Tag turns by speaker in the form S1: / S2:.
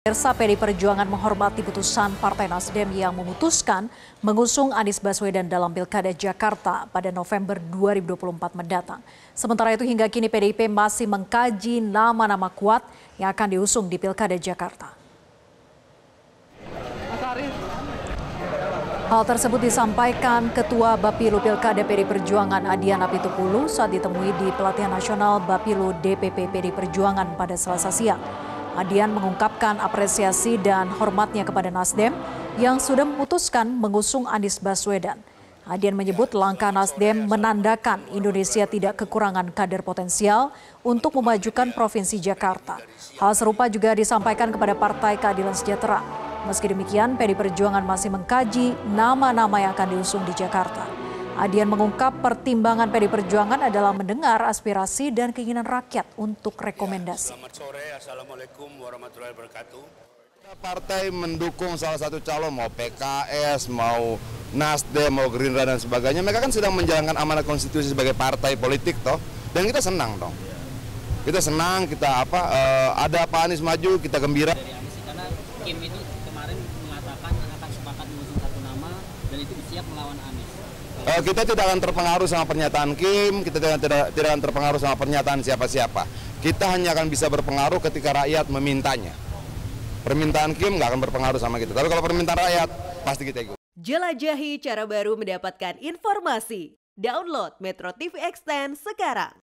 S1: Pemirsa, PD Perjuangan menghormati putusan Partai Nasdem yang memutuskan mengusung Anies Baswedan dalam Pilkada Jakarta pada November 2024 mendatang. Sementara itu hingga kini PDIP masih mengkaji nama-nama kuat yang akan diusung di Pilkada Jakarta. Hal tersebut disampaikan Ketua Bapilu Pilkada PD Perjuangan Adian Apitupulu saat ditemui di Pelatihan Nasional Bapilu DPP PD Perjuangan pada Selasa siang. Adian mengungkapkan apresiasi dan hormatnya kepada Nasdem yang sudah memutuskan mengusung Anies Baswedan. Adian menyebut langkah Nasdem menandakan Indonesia tidak kekurangan kader potensial untuk memajukan Provinsi Jakarta. Hal serupa juga disampaikan kepada Partai Keadilan Sejahtera. Meski demikian, PD Perjuangan masih mengkaji nama-nama yang akan diusung di Jakarta. Adian mengungkap pertimbangan PD Perjuangan adalah mendengar aspirasi dan keinginan rakyat untuk rekomendasi.
S2: Selamat sore, Assalamualaikum warahmatullahi wabarakatuh.
S3: Partai mendukung salah satu calon, mau PKS, mau Nasdem, mau Gerindra dan sebagainya. Mereka kan sedang menjalankan amanat konstitusi sebagai partai politik toh, dan kita senang dong. Kita senang, kita ada Pak Anies maju, kita gembira.
S4: Karena Kim itu kemarin mengatakan akan sepakat mengusung satu nama dan itu siap melawan Anies.
S3: Kita tidak akan terpengaruh sama pernyataan Kim, kita tidak akan terpengaruh sama pernyataan siapa-siapa. Kita hanya akan bisa berpengaruh ketika rakyat memintanya. Permintaan Kim nggak akan berpengaruh sama kita, tapi kalau permintaan rakyat, pasti kita ikut.
S5: Jelajahi cara baru mendapatkan informasi. Download Metro TV Extend sekarang.